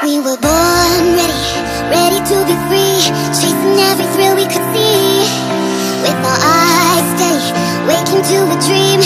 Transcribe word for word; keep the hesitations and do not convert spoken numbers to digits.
We were born ready, ready to be free, chasing every thrill we could see. With our eyes steady, waking to a dream.